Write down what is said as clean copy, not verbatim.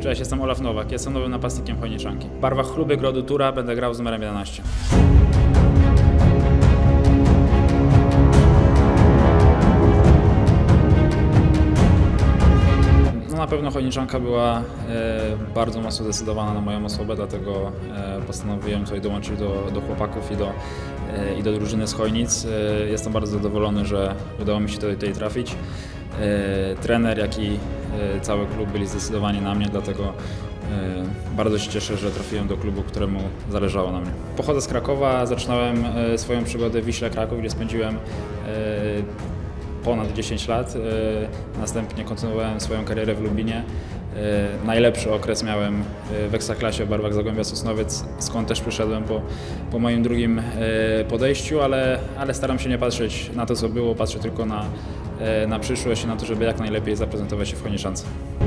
Cześć, jestem Olaf Nowak, jestem nowym napastnikiem Chojniczanki. W barwach Chluby Grodu Tura będę grał z numerem 11. Na pewno Chojniczanka była bardzo mocno zdecydowana na moją osobę, dlatego postanowiłem tutaj dołączyć do chłopaków i do drużyny z Chojnic. Jestem bardzo zadowolony, że udało mi się tutaj trafić. Trener, jak i cały klub byli zdecydowani na mnie, dlatego bardzo się cieszę, że trafiłem do klubu, któremu zależało na mnie. Pochodzę z Krakowa, zaczynałem swoją przygodę w Wiśle Kraków, gdzie spędziłem ponad 10 lat. Następnie kontynuowałem swoją karierę w Lublinie. Najlepszy okres miałem w Ekstraklasie w barwach Zagłębia Sosnowiec, skąd też przyszedłem po moim drugim podejściu, ale staram się nie patrzeć na to, co było, patrzę tylko na przyszłość i na to, żeby jak najlepiej zaprezentować się w Chojniczance.